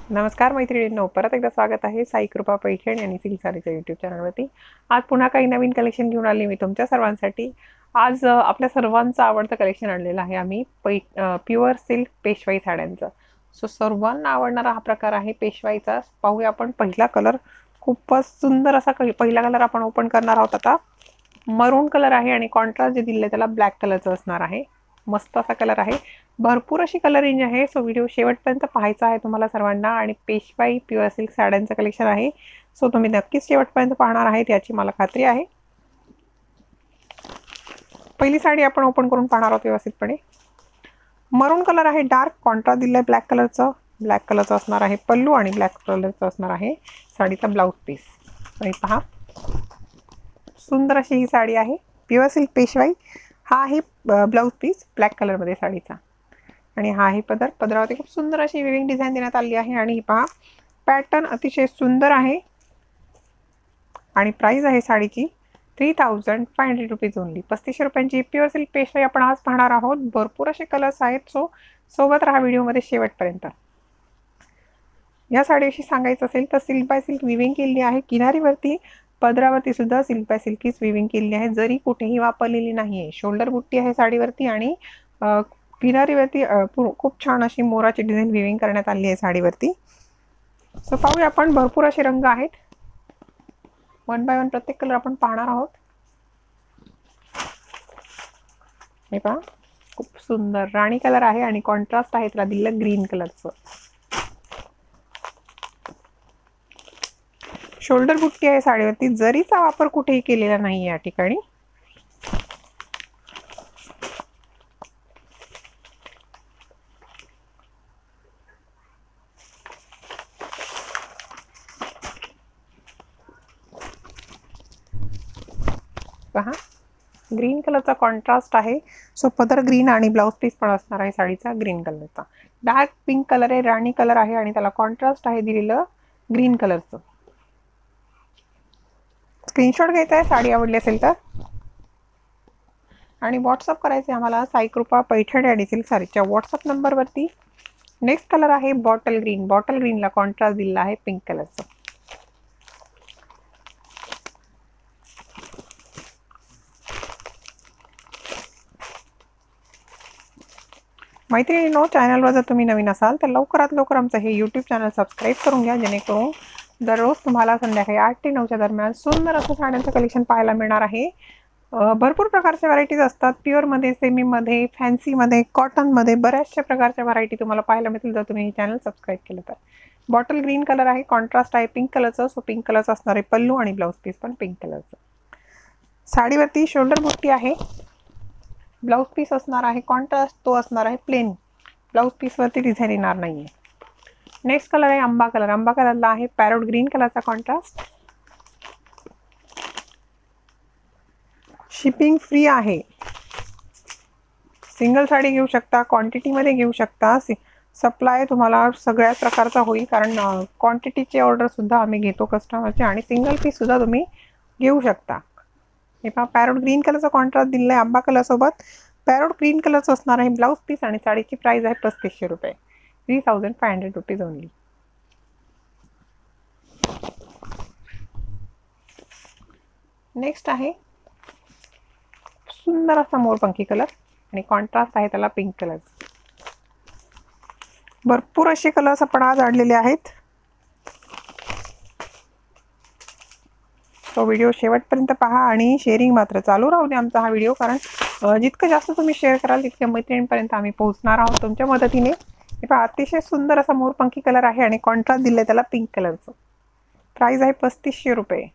नमस्कार मैत्रिणींनो, परत एकदा स्वागत आहे साई कृपा पैठण आणि सिल्क सारीच्या यूट्यूब चॅनलवरती। आज पुन्हा काही नवीन कलेक्शन घेऊन आले मी तुमच्या सर्वांसाठी। आज आपल्या सर्वांचं आवडतं कलेक्शन आणलेलं आहे आम्ही प्युअर सिल्क पेशवाई साड्यांचं। सो सर्वांना आवडणारा हा प्रकार आहे पेशवाईचा। पाहूया आपण पहिला कलर, खूपच सुंदर असा पहिला कलर आपण ओपन करणार आहोत आता। मरून कलर आहे आणि कॉन्ट्रास्ट जे दिले त्याला ब्लॅक कलरचं असणार आहे। मस्त असा कलर आहे, भरपूर अशी कलर रेंज आहे। सो व्हिडिओ शेवटपर्यंत पाहायचा आहे तुम्हाला सर्वांना। आणि पेशवाई प्युअर सिल्क साड्यांचं कलेक्शन आहे, सो तुम्ही नक्कीच शेवटपर्यंत पाहणार आहेत याची मला खात्री आहे। पहिली साडी आपण ओपन करून पाहणार आहोत व्यवस्थितपणे। मरून कलर आहे, डार्क कॉन्ट्रास्ट दिलाय ब्लॅक कलरचं। ब्लॅक कलरचं असणार आहे पल्लू आणि ब्लॅक कलरचं असणार आहे साडीचा ब्लाउज पीस। आणि पहा, सुंदर अशी ही साडी आहे प्युअर सिल्क पेशवाई। हा आहे ब्लाउज पीस ब्लॅक कलर मध्ये साडीचा। आणि हा आहे पदर। पदरावरती खूप सुंदर अशी विविंग डिझाईन देण्यात आली आहे। आणि पहा, पॅटर्न अतिशय सुंदर आहे। आणि प्राइस आहे साडीची 3500 रुपीज ओनली। 3500 रुपयांची प्युअर सिल्क पेशवाई आपण आज पाहणार आहोत। भरपूर असे कलर्स आहेत, सो सोबत राहा व्हिडिओमध्ये शेवटपर्यंत। या साडीविषयी सांगायचं असेल तर सिल्क बाय सिल्क विविंग केलेली आहे। किनारीवरती पदरावरती सुद्धा सिल्क बाय सिल्कीच विविंग केलेली आहे, जरी कुठेही वापरलेली नाहीये। शोल्डर बुट्टी आहे साडीवरती आणि किनारीवरती खूप छान अशी मोराची डिझाईन विविंग करण्यात आली आहे साडीवरती। सो पाहूया आपण, भरपूर असे रंग आहेत। वन बाय वन प्रत्येक कलर आपण पाहणार आहोत। हे पहा, खूप सुंदर राणी कलर आहे आणि कॉन्ट्रास्ट आहे त्याला दिलेलं ग्रीन कलरचं। शोल्डर बुट्टी आहे साडीवरती, जरीचा वापर कुठेही केलेला नाही या ठिकाणी। पहा, ग्रीन कलरचा कॉन्ट्रास्ट आहे। सो पदर ग्रीन आणि ब्लाउज पीस पण असणार आहे साडीचा ग्रीन कलरचा। डार्क पिंक कलर आहे, राणी कलर आहे आणि त्याला कॉन्ट्रास्ट आहे दिलेलं ग्रीन कलरचं। स्क्रीनशॉट घ्यायचा आहे साडी आवडली असेल तर, आणि व्हॉट्सअप करायचे आम्हाला साई कृपा पैठण आणि सिल्क सारीच्या व्हॉट्सअप नंबरवरती। नेक्स्ट कलर आहे बॉटल ग्रीन। बॉटल ग्रीनला कॉन्ट्रास्ट दिलेला आहे पिंक कलरचा। मैत्रिणींनो, चॅनलवर जर तुम्ही नवीन असाल तर लवकरात लवकर आमचं हे यूट्यूब चॅनल सबस्क्राईब करून घ्या, जेणेकरून दररोज तुम्हाला संध्याकाळी 8 ते 9च्या दरम्यान सुंदर असं साड्यांचं कलेक्शन पाहायला मिळणार आहे। भरपूर प्रकारच्या व्हरायटीज असतात, प्युअरमध्ये, सेमीमध्ये, फॅन्सीमध्ये, कॉटनमध्ये बऱ्याचशा प्रकारच्या व्हरायटी तुम्हाला पाहायला मिळतील जर तुम्ही हे चॅनल सबस्क्राईब केलं तर। बॉटल ग्रीन कलर आहे, कॉन्ट्रास्ट आहे पिंक कलरचं। सो पिंक कलरचं असणार आहे पल्लू आणि ब्लाउज पीस पण पिंक कलरचं। साडीवरती शोल्डर बुट्टी आहे, ब्लाउज पीस असणार आहे कॉन्ट्रास्ट, तो असणार आहे प्लेन। ब्लाउज पीसवरती डिझाईन येणार नाहीये। नेक्स्ट कलर आहे आंबा कलर। आंबा कलरला आहे पॅरोट ग्रीन कलरचा कॉन्ट्रास्ट। शिपिंग फ्री आहे, सिंगल साडी घेऊ शकता, क्वांटिटीमध्ये घेऊ शकता। सप्लाय तुम्हाला सगळ्याच प्रकारचा होईल, कारण क्वांटिटीची ऑर्डर सुद्धा आम्ही घेतो कस्टमरचे, आणि सिंगल पीस सुद्धा तुम्ही घेऊ शकता। हे पहा, पॅरोट ग्रीन कलरचा कॉन्ट्रास्ट दिलेला आहे आंबा कलर सोबत। पॅरोट ग्रीन कलरचं असणार आहे ब्लाउज पीस आणि साडीची प्राइस आहे 3500 रुपये, 3500 रुपीज ओनली। नेक्स्ट आहे सुंदर असा मोरपंखी कलर आणि कॉन्ट्रास्ट आहे त्याला पिंक कलर। भरपूर असे कलर्स आपण आज आणलेले आहेत, तो व्हिडिओ शेवटपर्यंत पहा आणि शेअरिंग मात्र चालू राहू दे आमचा हा व्हिडिओ, कारण जितकं जास्त तुम्ही शेअर कराल तितक्या मैत्रिणींपर्यंत आम्ही पोहोचणार आहोत तुमच्या मदतीने। हे पहा, अतिशय सुंदर असा मोरपंखी कलर आहे आणि कॉन्ट्रास्ट दिलाय त्याला पिंक कलरचं। प्राइस आहे 3500 रुपये।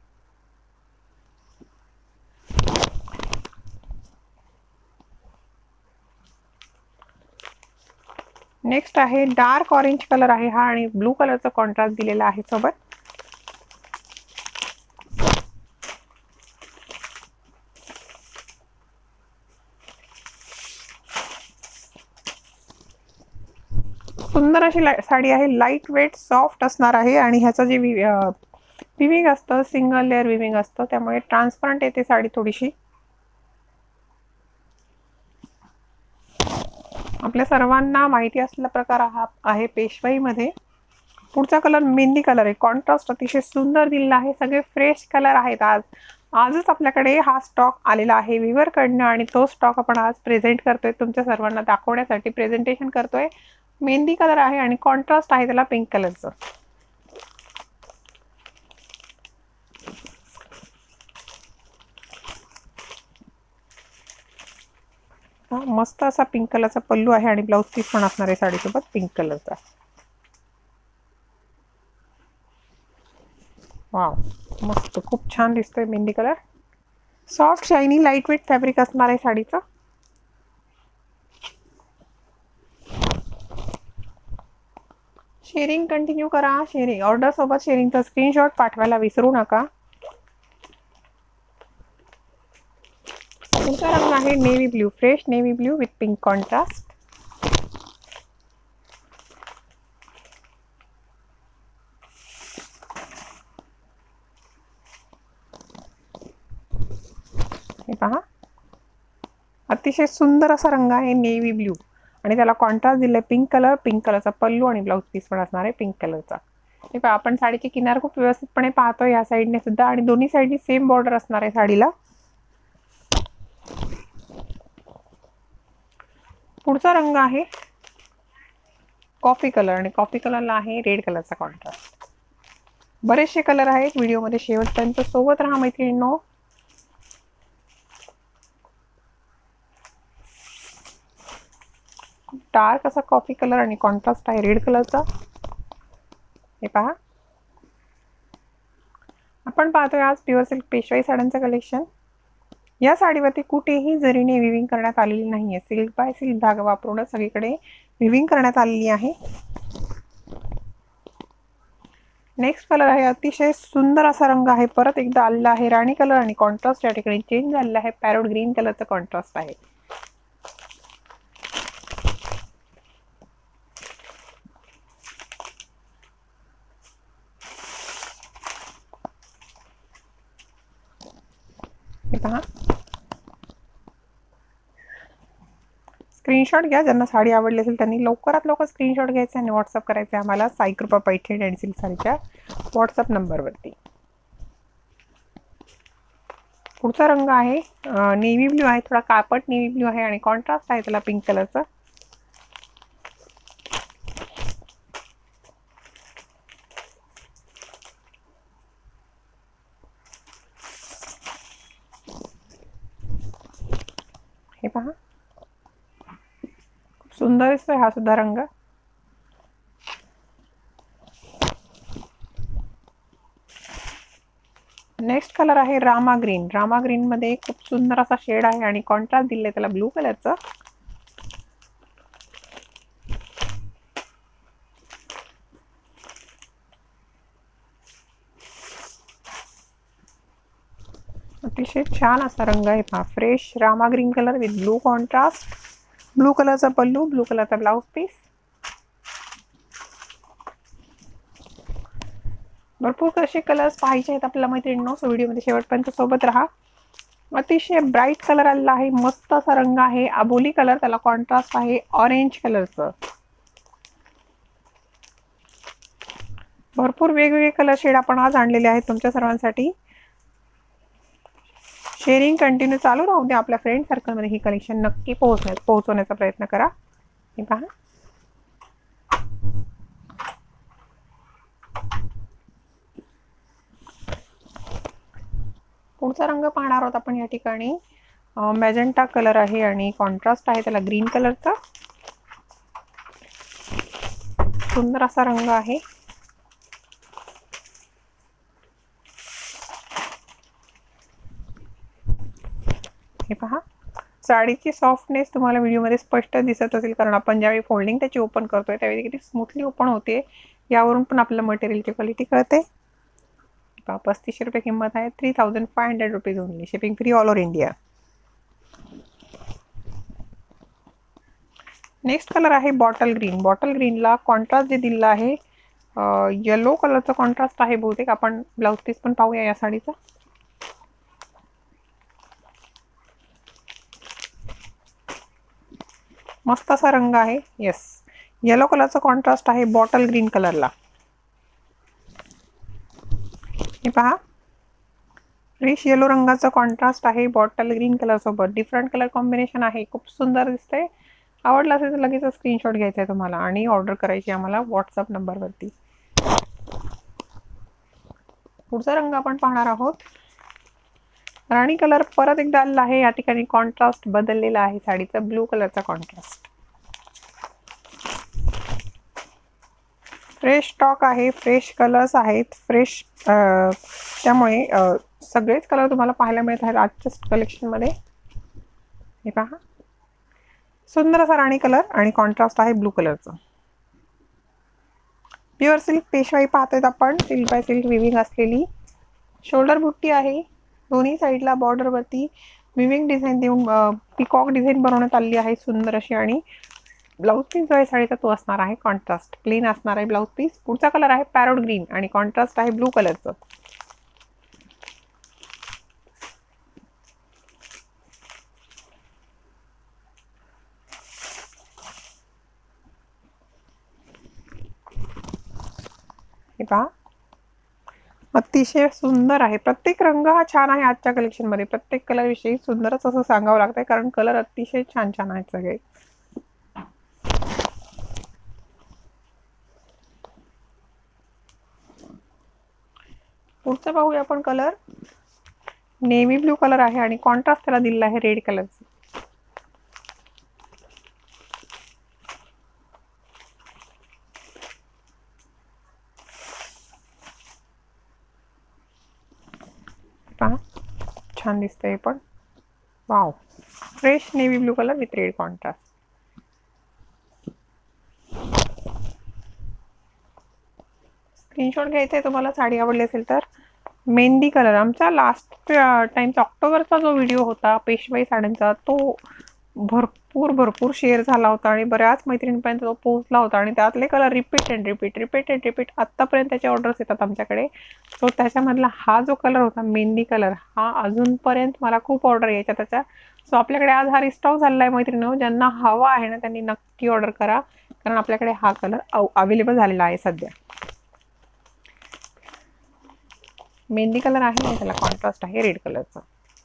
नेक्स्ट आहे डार्क ऑरेंज कलर आहे हा, आणि ब्लू कलरचा कॉन्ट्रास्ट दिलेला आहे सोबत। सुंदर अशी साडी आहे, लाईट वेट सॉफ्ट असणार आहे। आणि ह्याचं जे विविंग असतं सिंगल लेअर विविंग असतं, त्यामुळे ट्रान्सपरंट येते साडी थोडीशी। आपल्या सर्वांना माहिती असलेला प्रकार हा आहे पेशवाईमध्ये पुढचा कलर मेहंदी कलर आहे, कॉन्ट्रास्ट अतिशय सुंदर दिलेला आहे. सगळे फ्रेश कलर आहेत. आजच आपल्याकडे हा स्टॉक आलेला आहे विवरकडनं आणि तो स्टॉक आपण आज प्रेझेंट करतोय, तुमच्या सर्वांना दाखवण्यासाठी प्रेझेंटेशन करतोय. मेहंदी कलर आहे आणि कॉन्ट्रास्ट आहे त्याला पिंक कलरचं. मस्त असा पिंक कलरचा पल्लू आहे आणि ब्लाउज पीस पण असणार आहे साडीसोबत पिंक कलरचा. वाव, मस्त, खूप छान दिसतोय mehndi colour. Soft shiny light weight fabric असणार आहे साडीचं. शेअरिंग कंटिन्यू करा. शेअरिंग ऑर्डर सोबत शेअरिंगचा स्क्रीनशॉट पाठवायला विसरू नका. पुढचा रंग आहे navy blue, fresh navy blue with pink contrast. हे पहा, अतिशय सुंदर असा रंग आहे नेव्ही ब्ल्यू आणि त्याला कॉन्ट्रास्ट दिलाय पिंक कलर. पिंक कलरचा पल्लू आणि ब्लाउज पीस पण असणार आहे पिंक कलरचा. हे पहा, आपण साडीची किनार खूप व्यवस्थितपणे पाहतोय या साईडने सुद्धा आणि दोन्ही साईडनी सेम बॉर्डर असणार आहे साडीला. पुढचा रंग आहे कॉफी कलर आणि कॉफी कलरला आहे रेड कलरचा कॉन्ट्रास्ट. बरेचसे कलर आहेत, व्हिडिओमध्ये शेवटपर्यंत सोबत राहा मैत्रिणींनो. डार्क असा कॉफी कलर आणि कॉन्ट्रास्ट आहे रेड कलरचा. हे पहा, आपण पाहतोय आज प्युअर सिल्क पेशवाई साड्यांचं कलेक्शन. या साडीवरती कुठेही जरीने विविंग करण्यात आलेली नाहीये. सिल्क बाय सिल्क धागा वापरूनच सगळीकडे विविंग करण्यात आलेली आहे. नेक्स्ट कलर आहे अतिशय सुंदर असा रंग आहे, परत एकदा आलेला आहे राणी कलर आणि कॉन्ट्रास्ट या ठिकाणी चेंज झालेला आहे. पॅरोट ग्रीन कलरचा कॉन्ट्रास्ट आहे. हे पहा, स्क्रीनशॉट घ्या. ज्यांना साडी आवडली असेल त्यांनी लवकरात लवकर स्क्रीनशॉट घ्यायचा आणि व्हॉट्सअप करायचे आम्हाला साईकृपा पैठणी आणि सिल्क साडीच्या व्हॉट्सअप नंबरवरती. पुढचा रंग आहे नेव्ही ब्ल्यू आहे, थोडा कापट नेव्ही ब्ल्यू आहे आणि कॉन्ट्रास्ट आहे त्याला पिंक कलरचा. हे पहा, खूप सुंदर दिसतोय हा सुद्धा रंग. नेक्स्ट कलर आहे रामा ग्रीन. रामा ग्रीन मध्ये खूप सुंदर असा शेड आहे आणि कॉन्ट्रास्ट दिलाय त्याला ब्लू कलरचा. अतिशय छान असा रंग आहे पहा, fresh Rama green colour with blue contrast. Blue कलरचा पल्लू, ब्लू कलरचा ब्लाउज पीस. भरपूर असे कलर्स पाहिजे आहेत आपल्याला मैत्रिणींनो, सो व्हिडिओमध्ये शेवटपर्यंत सोबत राहा. अतिशय ब्राईट कलर आलेला आहे, मस्त असा रंग आहे आबोली कलर, त्याला कॉन्ट्रास्ट आहे ऑरेंज कलरचं. भरपूर वेगवेगळे कलर शेड आपण आज आणलेले आहेत तुमच्या सर्वांसाठी. शेअरिंग कंटिन्यू चालू राहू द्या. आपल्या फ्रेंड सर्कलमध्ये ही कलेक्शन नक्की पोहोचवण्याचा प्रयत्न करा. हे पहा, पुढचा रंग पाहणार आहोत आपण या ठिकाणी. मॅजेंटा कलर आहे आणि कॉन्ट्रास्ट आहे त्याला ग्रीन कलरचा. सुंदर असा रंग आहे. हे पहा, साडीची सॉफ्टनेस तुम्हाला व्हिडिओमध्ये स्पष्ट दिसत असेल, कारण आपण ज्यावेळी फोल्डिंग त्याची ओपन करतोय त्यावेळी किती स्मूथली ओपन होते, यावरून पण आपल्याला मटेरियलची क्वालिटी कळते. 3500 रुपये किंमत आहे. 3500 rupees only. Shipping free all over India. Next colour आहे बॉटल ग्रीन. बॉटल ग्रीनला कॉन्ट्रास्ट जे दिलेला आहे येलो कलरचा कॉन्ट्रास्ट आहे बहुतेक. आपण ब्लाउज पीस पण पाहूया या साडीचा. मस्त असा रंग आहे. येस, येलो कलरचा कॉन्ट्रास्ट आहे बॉटल ग्रीन कलरला. पहा, फ्रेश येलो रंगाचा कॉन्ट्रास्ट आहे बॉटल ग्रीन कलर सोबत. डिफरंट कलर कॉम्बिनेशन आहे, खूप सुंदर दिसते. आवडला असेल तर लगेच स्क्रीनशॉट घ्यायचा आहे तुम्हाला आणि ऑर्डर करायची आम्हाला व्हॉट्सअप नंबरवरती. पुढचा रंग आपण पाहणार आहोत राणी कलर. परत एकदा आलेला आहे, या ठिकाणी कॉन्ट्रास्ट बदललेला आहे साडीचा, ब्लू कलरचा कॉन्ट्रास्ट. फ्रेश स्टॉक आहे, फ्रेश कलर्स आहेत, फ्रेश त्यामुळे सगळेच कलर तुम्हाला पाहायला मिळत आहेत आजच्या कलेक्शनमध्ये. हे पहा, सुंदर असा राणी कलर आणि कॉन्ट्रास्ट आहे ब्लू कलरचं. प्युअर सिल्क पेशवाई पाहतोय आपण, सिल्क बाय सिल्क विविंग असलेली. शोल्डर बुट्टी आहे, दोन्ही साईडला बॉर्डरवरती विविंग डिझाईन देऊन पिकॉक डिझाईन बनवण्यात आली आहे सुंदर अशी. आणि ब्लाऊज पीस जो आहे साडीचा तो असणार आहे कॉन्ट्रास्ट, प्लेन असणार आहे ब्लाऊज पीस. पुढचा कलर आहे पॅरोट ग्रीन आणि कॉन्ट्रास्ट आहे ब्लू कलरचं. हे पहा, अतिशय सुंदर आहे. प्रत्येक रंग हा छान आहे आजच्या कलेक्शनमध्ये. प्रत्येक कलर विषयी सुंदरच असं सांगावं लागतंय, कारण कलर अतिशय छान छान आहेत सगळे. पुढचा पाहूया आपण कलर. नेव्ही ब्लू कलर आहे आणि कॉन्ट्रास्ट त्याला दिलेला आहे रेड कलरचा. पहा, छान दिसतंय पण. Wow, fresh navy blue colour with red contrast. Screenshot घ्यायचा आहे तुम्हाला साडी आवडली असेल तर. मेहंदी कलर, आमचा लास्ट टाइमचा ऑक्टोबरचा जो व्हिडिओ होता पेशवाई साड्यांचा, तो भरपूर शेअर झाला होता आणि बऱ्याच मैत्रिणींपर्यंत तो पोहोचला होता. आणि त्यातले कलर रिपीट आत्तापर्यंत त्याचे ऑर्डर्स येतात आमच्याकडे. सो त्याच्यामधला हा जो कलर होता मेहंदी कलर, हा अजूनपर्यंत मला खूप ऑर्डर यायच्या त्याच्या. सो आपल्याकडे आज हा रिस्टॉक झालेला आहे मैत्रिणी. ज्यांना हवा आहे ना त्यांनी नक्की ऑर्डर करा, कारण आपल्याकडे हा कलर अवेलेबल झालेला आहे सध्या. मेहंदी कलर आहे आणि त्याला कॉन्ट्रास्ट आहे रेड कलरचा.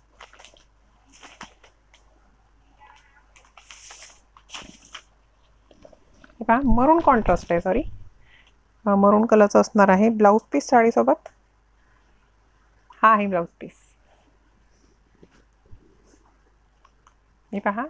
मरून कॉन्ट्रास्ट आहे, सॉरी, मरून कलरचा असणार आहे ब्लाऊज पीस साडीसोबत. हा आहे ब्लाऊज पीस. हे पहा,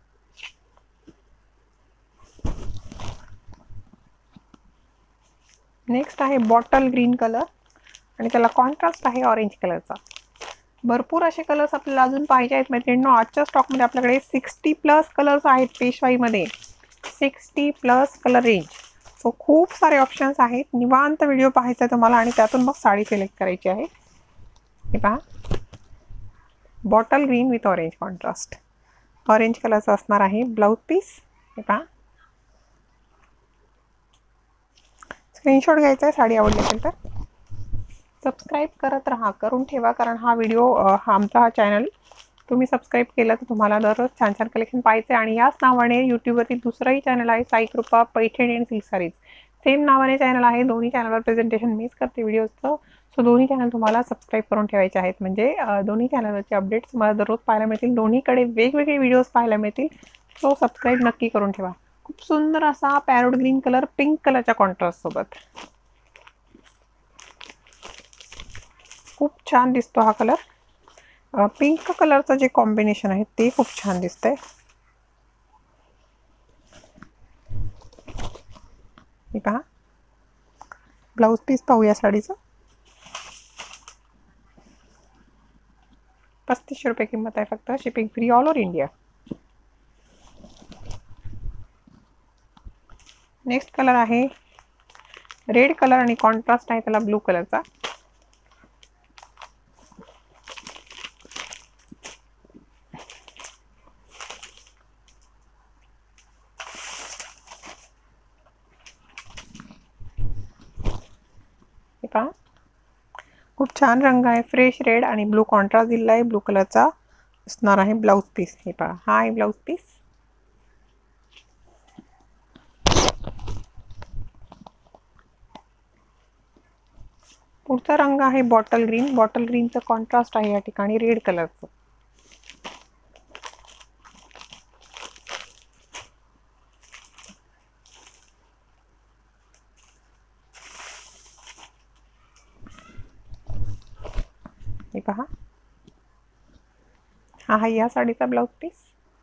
नेक्स्ट आहे बॉटल ग्रीन कलर आणि त्याला कॉन्ट्रास्ट आहे ऑरेंज कलरचा. भरपूर असे कलर्स आपल्याला अजून पाहिजे आहेत मैत्रिणींनो. आजच्या स्टॉकमध्ये आपल्याकडे 60+ कलर्स आहेत पेशवाईमध्ये, 60+ कलर रेंज. सो खूप सारे ऑप्शन्स आहेत. निवांत व्हिडिओ पाहायचा आहे तुम्हाला आणि त्यातून मग साडी सिलेक्ट करायची आहे. हे पहा, bottle green with orange contrast. Orange कलरचा असणार आहे ब्लाऊज पीस. हे पहा, स्क्रीनशॉट घ्यायचा आहे साडी आवडली असेल तर. सबस्क्राईब करत राहा, करून ठेवा, कारण हा व्हिडिओ आमचा हा चॅनल तुम्ही सबस्क्राईब केलं तर तुम्हाला दररोज छान छान कलेक्शन पाहायचं आहे. आणि याच नावाने यूट्यूबवरती दुसरंही चॅनल आहे, साई कृपा पैठणी आणि सिल्क सारीज, सेम नावाने चॅनल आहे. दोन्ही चॅनलवर प्रेझेंटेशन मीच करते व्हिडिओजचं. सो दोन्ही चॅनल तुम्हाला सबस्क्राईब करून ठेवायचे आहेत, म्हणजे दोन्ही चॅनलवरचे अपडेट्स तुम्हाला दररोज पाहायला मिळतील. दोन्हीकडे वेगवेगळे व्हिडिओज पाहायला मिळतील. सो सबस्क्राईब नक्की करून ठेवा. खूप सुंदर असा पॅरोट ग्रीन कलर पिंक कलरच्या कॉन्ट्रास्ट सोबत. खूप छान दिसतो हा कलर. पिंक कलरचं जे कॉम्बिनेशन आहे ते खूप छान दिसतंय. हे पहा, ब्लाऊज पीस पाहूया साडीचं. 3500 रुपये किंमत आहे फक्त, shipping free all over India. Next colour आहे रेड कलर आणि कॉन्ट्रास्ट आहे त्याला ब्लू कलरचा. खूप छान रंग आहे, फ्रेश रेड आणि ब्लू कॉन्ट्रास्ट दिलेला आहे. ब्लू कलरचा असणार आहे ब्लाऊज पीस. हे पहा, हा आहे ब्लाऊज पीस. पुढचा रंग आहे बॉटल ग्रीन. बॉटल ग्रीनचं कॉन्ट्रास्ट आहे या ठिकाणी रेड कलरचं. हे पहा, हा आहे या साडीचा ब्लाउज पीस.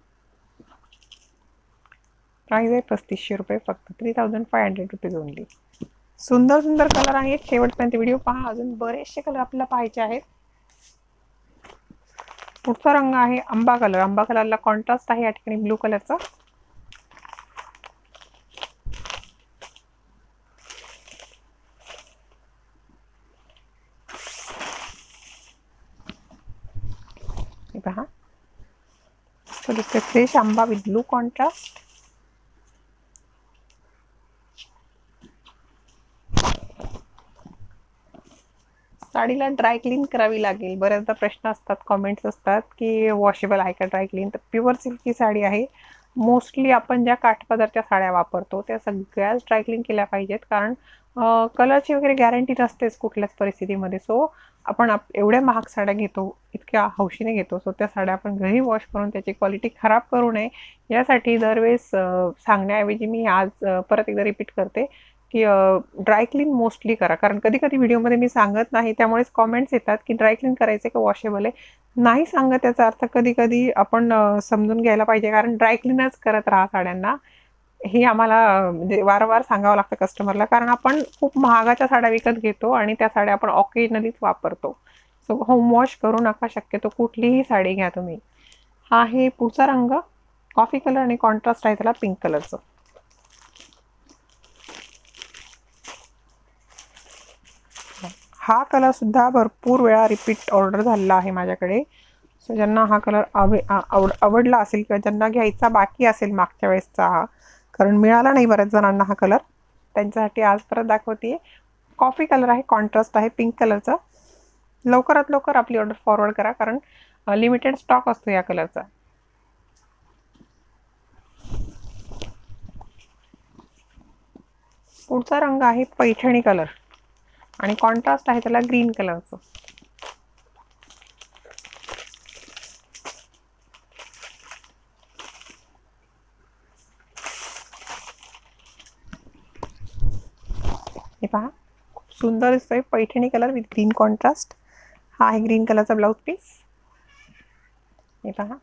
प्राइस आहे 3500 रुपये फक्त, 3500 रुपीज ओनली. सुंदर सुंदर कलर आहेत. शेवटपर्यंत व्हिडिओ पहा, अजून बरेचसे कलर आपल्याला पाहायचे आहेत. पुढचा रंग आहे आंबा कलर. आंबा कलरला कॉन्ट्रास्ट आहे या ठिकाणी ब्लू कलरचा. हे पहा, फ्रेश आंबा विथ ब्लू कॉन्ट्रास्ट. साडीला ड्राय क्लीन करावी लागेल. बऱ्याचदा प्रश्न असतात, कमेंट्स असतात की वॉशेबल आहे का ड्राय क्लीन. तर प्युअर सिल्कची साडी आहे. मोस्टली आपण ज्या काठपदरच्या साड्या वापरतो त्या सगळ्याच ड्राय क्लीन केल्या पाहिजेत, कारण कलरची वगैरे गॅरंटी नसतेच कुठल्याच परिस्थितीमध्ये. सो आपण एवढ्या महाग साड्या घेतो, इतक्या हौशीने घेतो, सो त्या साड्या आपण घरी वॉश करून त्याची क्वालिटी खराब करू नये यासाठी दरवेळेस सांगण्याऐवजी मी आज परत एकदा रिपीट करते की ड्राय क्लीन मोस्टली करा. कारण कधी कधी व्हिडिओमध्ये मी सांगत नाही, त्यामुळेच कॉमेंट्स येतात की ड्राय क्लीन करायचे का वॉशेबल आहे. नाही सांगत याचा अर्थ कधी कधी आपण समजून घ्यायला पाहिजे, कारण ड्राय क्लीनच करत राहा साड्यांना. हे आम्हाला म्हणजे वारंवार सांगावं लागतं कस्टमरला, कारण आपण खूप महागाच्या साड्या विकत घेतो आणि त्या साड्या आपण ऑकेजनलीच वापरतो. सो होम वॉश करू नका शक्यतो, कुठलीही साडी घ्या तुम्ही. हा आहे पुढचा रंग कॉफी कलर आणि कॉन्ट्रास्ट आहे त्याला पिंक कलरचं. हा कलर सुद्धा भरपूर वेळा रिपीट ऑर्डर झालेला आहे माझ्याकडे. सो ज्यांना हा कलर आवडला असेल किंवा ज्यांना घ्यायचा बाकी असेल मागच्या वेळेसचा हा, कारण मिळाला नाही बऱ्याच जणांना हा कलर, त्यांच्यासाठी आज परत दाखवते. कॉफी कलर आहे, कॉन्ट्रास्ट आहे पिंक कलरचा. लवकरात लवकर आपली ऑर्डर फॉरवर्ड करा, कारण लिमिटेड स्टॉक असतो या कलरचा. पुढचा रंग आहे पैठणी कलर आणि कॉन्ट्रास्ट आहे त्याला ग्रीन कलरचं. हे पहा, खूप सुंदर दिसतोय Paithani colour with green contrast. हा आहे ग्रीन कलरचा ब्लाउज पीस. हे पहा,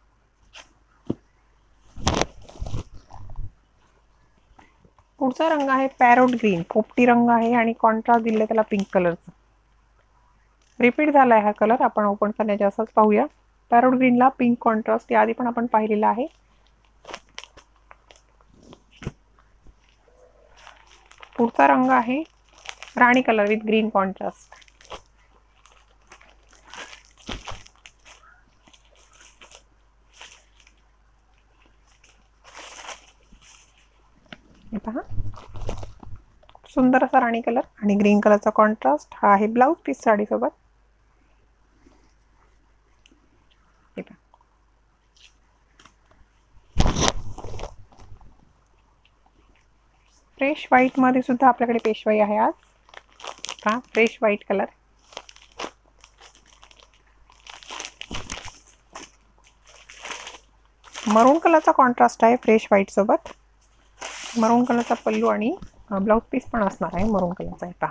पुढचा रंग आहे पॅरोट ग्रीन. पोपटी रंग आहे आणि कॉन्ट्रास्ट दिले त्याला पिंक कलरचं. रिपीट झाला आहे हा कलर, आपण ओपन करण्याच्या असंच पाहूया. पॅरोट ग्रीनला पिंक कॉन्ट्रास्ट याआधी पण आपण पाहिलेला आहे. पुढचा रंग आहे राणी कलर विथ ग्रीन कॉन्ट्रास्ट. हे पहा, सुंदर असा राणी कलर आणि ग्रीन कलरचा कॉन्ट्रास्ट. हा आहे ब्लाउज पीस साडीसोबत. हे पहा, फ्रेश व्हाईट मध्ये सुद्धा आपल्याकडे पेशवाई आहे आज. पहा, फ्रेश व्हाईट कलर. मरून कलरचा कॉन्ट्रास्ट आहे फ्रेश व्हाईट सोबत. मरून कलरचा पल्लू आणि ब्लाउज पीस पण असणार आहे मरून कलरचा. आहे पहा,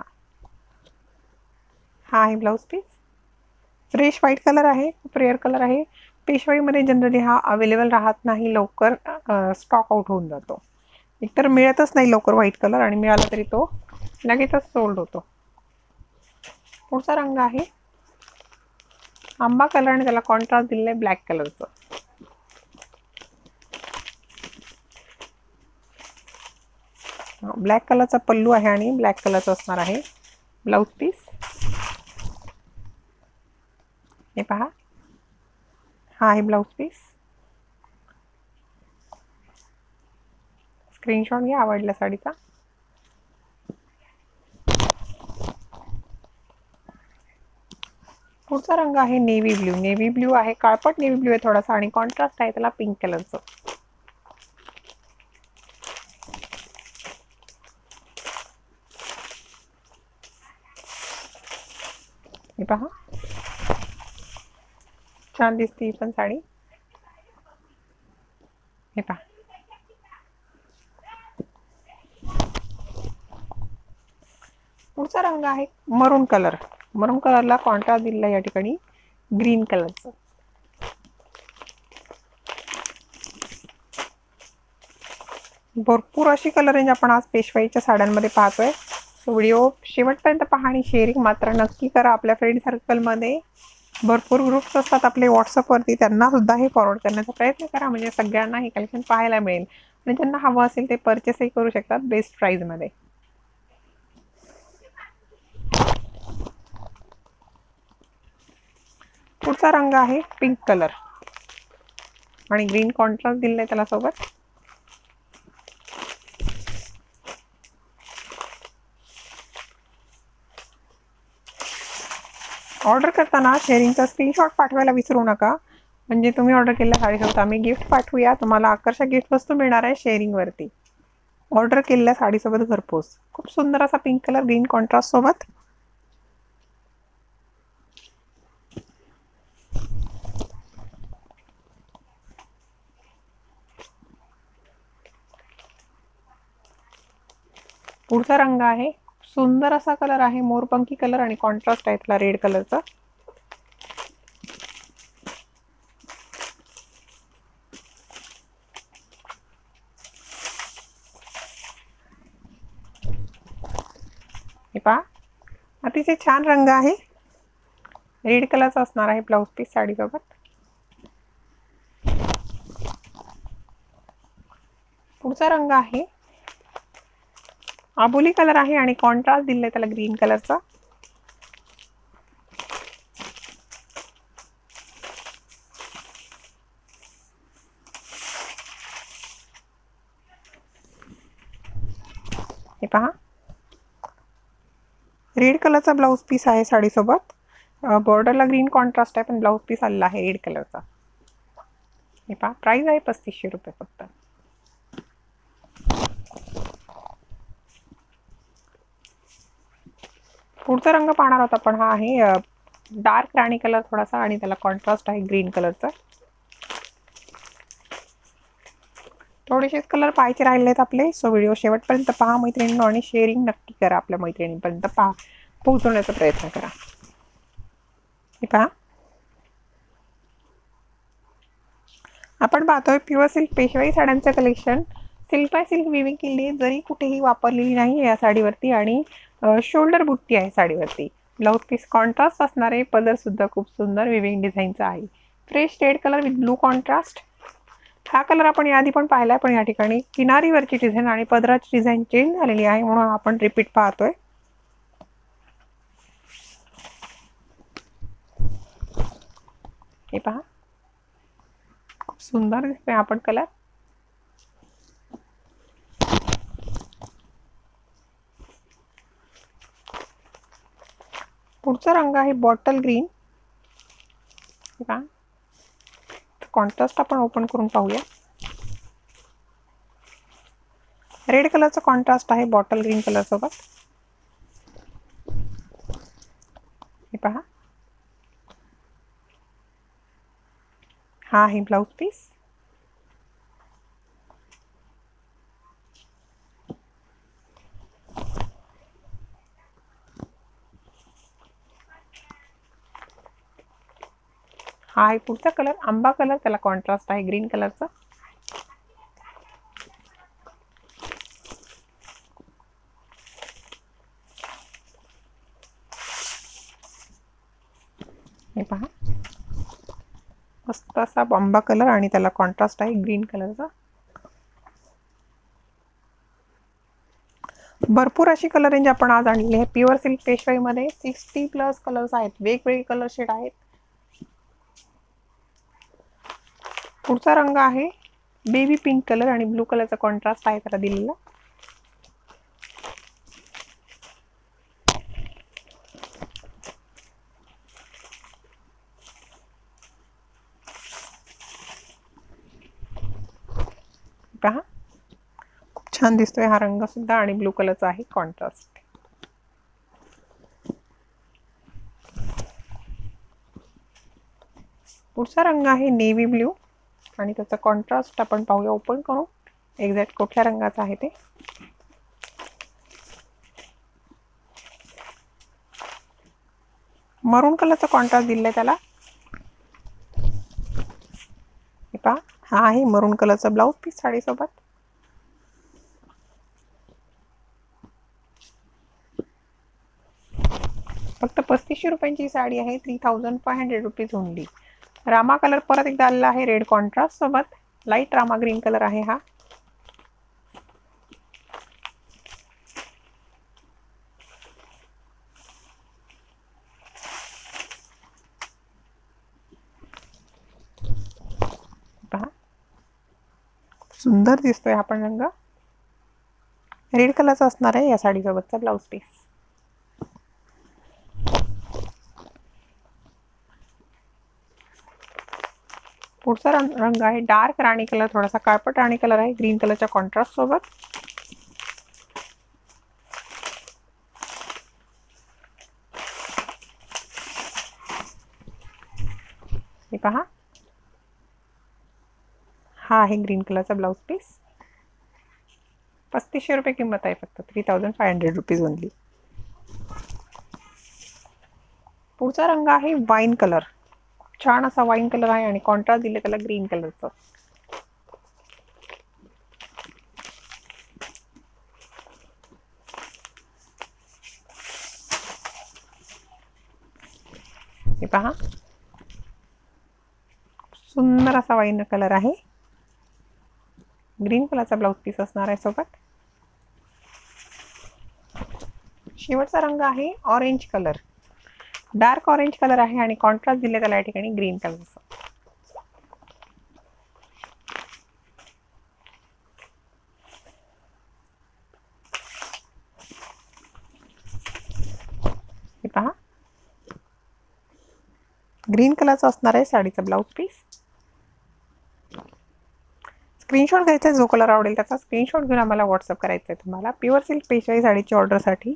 हा आहे blouse piece. Fresh white colour आहे, खूप रेअर कलर आहे. पेशवाईमध्ये जनरली हा अवेलेबल राहत नाही, लवकर स्टॉक आउट होऊन जातो. एकतर मिळतच नाही लवकर व्हाईट कलर, आणि मिळाला तरी तो लगेचच सोल्ड होतो. पुढचा रंग आहे आंबा कलर आणि त्याला कॉन्ट्रास्ट दिलेला आहे ब्लॅक कलरचं. ब्लॅक कलरचा पल्लू आहे आणि ब्लॅक कलरचा असणार आहे ब्लाउज पीस. हे पहा, हा आहे ब्लाउज पीस. स्क्रीनशॉट घ्या आवडल्या साडीचा. पुढचा रंग आहे नेव्ही ब्ल्यू. नेव्ही ब्ल्यू आहे, काळपट नेव्ही ब्ल्यू आहे थोडासा, आणि कॉन्ट्रास्ट आहे त्याला पिंक कलरचं. हे पहा, छान दिसते ही पण साडी. हे पहा, पुढचा रंग आहे मरून कलर. मरून कलरला कॉन्ट्रास्ट दिलेला या ठिकाणी ग्रीन कलरचं. भरपूर अशी कलर रेंज आपण आज पेशवाईच्या साड्यांमध्ये पाहतोय. सो व्हिडिओ शेवटपर्यंत पहा आणि शेअरिंग मात्र नक्की करा. आपल्या फ्रेंड सर्कलमध्ये भरपूर ग्रुप्स असतात आपले व्हॉट्सअपवरती, त्यांना सुद्धा हे फॉरवर्ड करण्याचा प्रयत्न करा, म्हणजे सगळ्यांना हे कलेक्शन पाहायला मिळेल आणि ज्यांना हवं असेल ते परचेसही करू शकतात बेस्ट प्राईजमध्ये. पुढचा रंग आहे पिंक कलर आणि ग्रीन कॉन्ट्रास्ट दिलेला आहे त्याला सोबत. ऑर्डर करताना शेअरिंगचा स्क्रीनशॉट पाठवायला विसरू नका, म्हणजे तुम्ही ऑर्डर केलेल्या साडीसोबत आम्ही गिफ्ट पाठवूया. तुम्हाला आकर्षक गिफ्ट वस्तू मिळणार आहे शेअरिंगवरती. ऑर्डर केलेल्या साडीसोबत घरपोच. खूप सुंदर असा पिंक कलर ग्रीन कॉन्ट्रास्ट सोबत. पुढचा रंग आहे सुंदर असा कलर आहे मोरपंखी कलर आणि कॉन्ट्रास्ट आहे त्याला रेड कलरचा. हे पहा, अतिशय छान रंग आहे. रेड कलरचा असणार आहे ब्लाउज पीस साडीसोबत. पुढचा रंग आहे आबोली कलर आहे आणि कॉन्ट्रास्ट दिलाय त्याला ग्रीन कलरचा. हे पहा, रेड कलरचा ब्लाउज पीस आहे साडीसोबत. बॉर्डरला ग्रीन कॉन्ट्रास्ट आहे पण ब्लाउज पीस आलेला आहे रेड कलरचा. हे पहा, प्राइस आहे 3500 रुपये फक्त. पुढचा रंग पाहणार आहोत आपण, हा आहे डार्क राणी कलर थोडासा आणि त्याला कॉन्ट्रास्ट आहे ग्रीन कलरचा. थोडेसेच कलर पाहायचे राहिले आहेत आपले. सो व्हिडिओ शेवटपर्यंत पहा मैत्रिणींनो आणि शेअरिंग नक्की करा. आपल्या मैत्रिणींपर्यंत पोहोचवण्याचा प्रयत्न करा. हे पहा, आपण पाहतोय प्युअर सिल्क पेशवाई साड्यांचं collection. Silk by silk weaving केली जरी कुठेही वापरलेली नाही या साडीवरती आणि शोल्डर बुट्टी आहे साडीवरती. ब्लाउज पीस कॉन्ट्रास्ट असणार आहे. पदर सुद्धा खूप सुंदर विविंग डिझाईनचा आहे. Fresh red colour with blue contrast. हा कलर आपण याआधी पण पाहिलाय, पण या ठिकाणी किनारीवरची डिझाईन आणि पदराची डिझाईन चेंज झालेली आहे म्हणून आपण रिपीट पाहतोय. हे पहा, खूप सुंदर दिसतोय आपण कलर. पुढचा रंग आहे बॉटल ग्रीन. कॉन्ट्रास्ट आपण ओपन करून पाहूया. रेड कलरचा कॉन्ट्रास्ट आहे बॉटल ग्रीन कलर सोबत. हे पहा, हा आहे ब्लाउज पीस. हा आहे पुढचा कलर आंबा कलर, त्याला कॉन्ट्रास्ट आहे ग्रीन कलरचा. हे पहा, मस्त असा आंबा कलर आणि त्याला कॉन्ट्रास्ट आहे ग्रीन कलरचा. भरपूर अशी कलर रेंज आपण आज आणली आहे प्युअर सिल्क पेशवाईमध्ये. 60+ कलर्स आहेत, वेगवेगळे कलर शेड आहेत. पुढचा रंग आहे बेबी पिंक कलर आणि ब्लू कलरचा कॉन्ट्रास्ट आहे त्याला दिलेला. पहा, खूप छान दिसतोय हा रंग सुद्धा आणि ब्लू कलरचा आहे कॉन्ट्रास्ट. पुढचा रंग आहे नेव्ही ब्ल्यू आणि त्याचा कॉन्ट्रास्ट आपण पाहूया ओपन करून एक्झॅक्ट कुठल्या रंगाचा आहे ते. मरून कलरचा कॉन्ट्रास्ट दिलाय त्याला. हे पहा, हा आहे मरून कलरचा ब्लाऊज पीस साडीसोबत. फक्त 3500 रुपयांची साडी आहे. 3500 रुपीज ओनली. रामा कलर परत एकदा आलेला आहे रेड कॉन्ट्रास्ट सोबत. लाईट रामा ग्रीन कलर आहे हा. पहा, सुंदर दिसतोय हा पण रंग. रेड कलरचा असणार आहे या साडीसोबतचा ब्लाऊज पीस. पुढचा रंग आहे डार्क राणी कलर, थोडासा काळपट राणी कलर आहे ग्रीन कलरच्या कॉन्ट्रास्ट सोबत. हे पहा, हा आहे ग्रीन कलरचा ब्लाऊज पीस. 3500 रुपये किंमत आहे फक्त. 3500 रुपीज ओनली. पुढचा रंग आहे वाईन कलर. छान असा वाईन कलर आहे आणि कॉन्ट्रास्ट दिले त्याला ग्रीन कलरचं. हे पहा, सुंदर असा वाईन कलर आहे. ग्रीन कलरचा ब्लाऊज पीस असणार आहे सोबत. शेवटचा रंग आहे orange colour. Dark orange colour आहे आणि कॉन्ट्रास्ट दिले त्याला या ठिकाणी ग्रीन कलरचा. हे पहा, ग्रीन कलरचा असणार आहे साडीचा ब्लाऊज पीस. स्क्रीनशॉट घ्यायचा आहे, जो कलर आवडेल त्याचा स्क्रीनशॉट घेऊन आम्हाला व्हॉट्सअप करायचा आहे तुम्हाला प्युअर सिल्क पेशवाई साडीची ऑर्डरसाठी.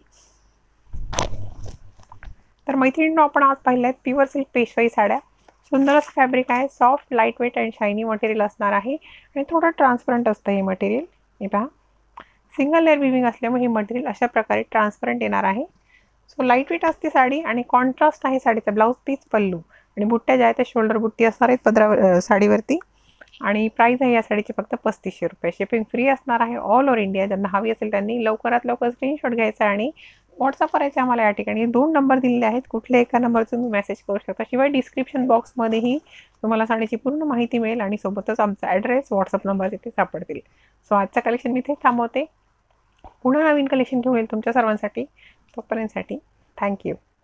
तर मैत्रिणींनो, आपण आज पाहिलं आहे प्युअर सिल्क पेशवाई साड्या. सुंदर असं फॅब्रिक आहे, soft light weight and shiny material असणार आहे आणि थोडं ट्रान्सपरंट असतं हे मटेरियल. हे पहा, सिंगल लेअर विविंग असल्यामुळे हे मटेरियल अशा प्रकारे ट्रान्सपरंट येणार आहे. सो लाईट वेट असते साडी आणि कॉन्ट्रास्ट आहे साडीचा ब्लाऊज पीस, पल्लू आणि बुट्ट्या ज्या आहेत त्या शोल्डर बुट्टी असणार आहेत पदरा साडीवरती. आणि प्राईस आहे या साडीची फक्त 3500 रुपये. शिपिंग फ्री असणार आहे ऑल ओव्हर इंडिया. ज्यांना हवी असेल त्यांनी लवकरात लवकर स्क्रीनशॉट घ्यायचा आणि व्हॉट्सअप करायचे आम्हाला. या ठिकाणी 2 नंबर दिलेले आहेत, कुठल्या एका नंबरचं तुम्ही मेसेज करू शकता. शिवाय डिस्क्रिप्शन बॉक्समध्येही तुम्हाला साडीची पूर्ण माहिती मिळेल आणि सोबतच आमचा ॲड्रेस, व्हॉट्सअप नंबर तिथे सापडतील. सो आजचं कलेक्शन मी इथे थांबवते. पुन्हा नवीन कलेक्शन घेऊन येईल तुमच्या सर्वांसाठी. तोपर्यंतसाठी थँक्यू.